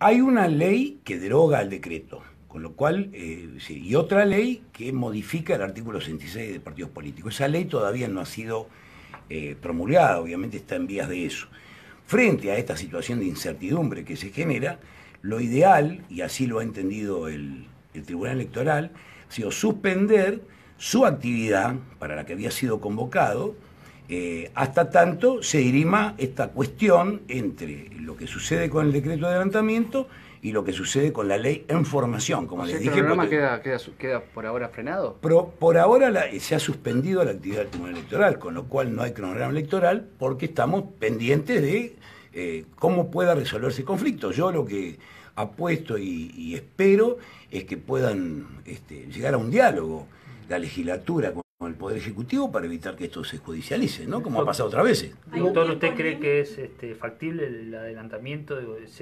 Hay una ley que deroga el decreto, con lo cual, sí, y otra ley que modifica el artículo 66 de partidos políticos. Esa ley todavía no ha sido promulgada, obviamente está en vías de eso. Frente a esta situación de incertidumbre que se genera, lo ideal, y así lo ha entendido el Tribunal Electoral, ha sido suspender su actividad para la que había sido convocado, hasta tanto se dirima esta cuestión entre lo que sucede con el decreto de adelantamiento y lo que sucede con la ley en formación, como les dije. ¿El programa queda por ahora frenado? Por ahora se ha suspendido la actividad del Tribunal Electoral, con lo cual no hay cronograma electoral, porque estamos pendientes de cómo pueda resolverse el conflicto. Yo lo que apuesto y espero es que puedan llegar a un diálogo la legislatura con el Poder Ejecutivo para evitar que esto se judicialice, ¿no? Como ha pasado otras veces. Doctor, ¿usted cree que es factible el adelantamiento?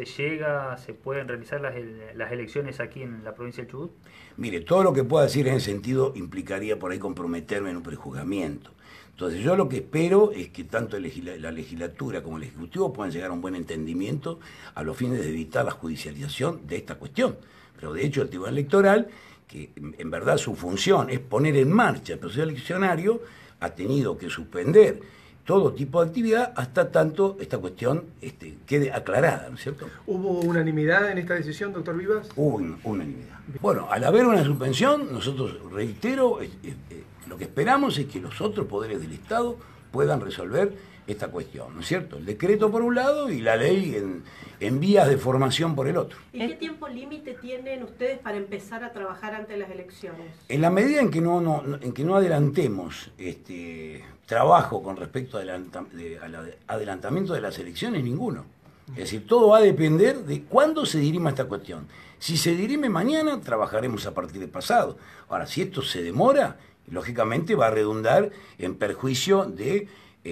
¿Se pueden realizar las elecciones aquí en la provincia de Chubut? Mire, todo lo que pueda decir en ese sentido implicaría por ahí comprometerme en un prejuzgamiento. Entonces yo lo que espero es que tanto la legislatura como el Ejecutivo puedan llegar a un buen entendimiento a los fines de evitar la judicialización de esta cuestión. Pero de hecho el Tribunal Electoral, que en verdad su función es poner en marcha el proceso eleccionario, ha tenido que suspender todo tipo de actividad hasta tanto esta cuestión quede aclarada, ¿no es cierto? ¿Hubo unanimidad en esta decisión, doctor Vivas? Hubo unanimidad. Bueno, al haber una suspensión, nosotros, reitero, lo que esperamos es que los otros poderes del Estado puedan resolver esta cuestión, ¿no es cierto? El decreto por un lado y la ley en vías de formación por el otro. ¿Y qué tiempo límite tienen ustedes para empezar a trabajar antes de las elecciones? En la medida en que no adelantemos trabajo con respecto al adelantamiento de las elecciones, ninguno. Es decir, todo va a depender de cuándo se dirima esta cuestión. Si se dirime mañana, trabajaremos a partir de pasado. Ahora, si esto se demora, lógicamente va a redundar en perjuicio de,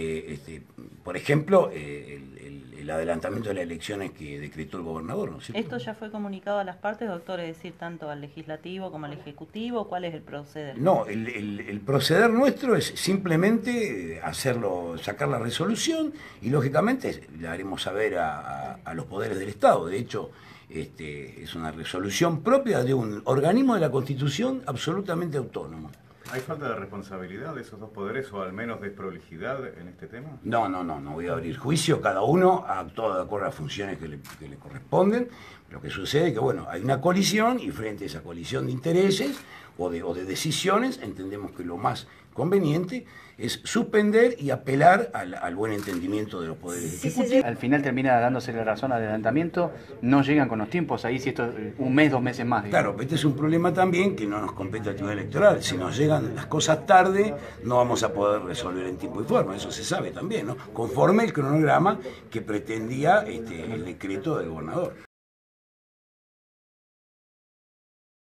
por ejemplo, el adelantamiento de las elecciones que decretó el gobernador, ¿no es cierto? ¿Esto ya fue comunicado a las partes, doctor? Es decir, tanto al legislativo como al ejecutivo. ¿Cuál es el proceder? No, el proceder nuestro es simplemente sacar la resolución y lógicamente le haremos saber a los poderes del Estado. De hecho, es una resolución propia de un organismo de la Constitución absolutamente autónomo. ¿Hay falta de responsabilidad de esos dos poderes o al menos desprolijidad en este tema? No voy a abrir juicio, cada uno ha actuado de acuerdo a las funciones que le corresponden. Lo que sucede es que, bueno, hay una colisión y frente a esa colisión de intereses o de decisiones, entendemos que lo más conveniente es suspender y apelar al buen entendimiento de los poderes ejecutivos. Al final termina dándose la razón al adelantamiento, no llegan con los tiempos, ahí si esto es un mes, 2 meses más. Digamos. Claro, este es un problema también que no nos compete al Tribunal Electoral. Si nos llegan las cosas tarde, no vamos a poder resolver en tiempo y forma, eso se sabe también, ¿no? Conforme el cronograma que pretendía el decreto del gobernador.